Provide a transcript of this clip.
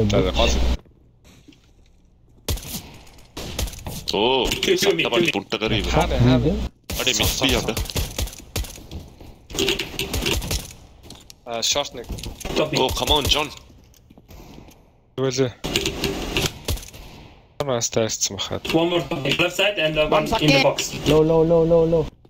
هذا قاصد. اوه طبعا بنت غريبة. هذا أنا مخفي هذا. شورتنيك. Oh come on John. وزه ما استاست مخات. One more left side and one in the box. Low.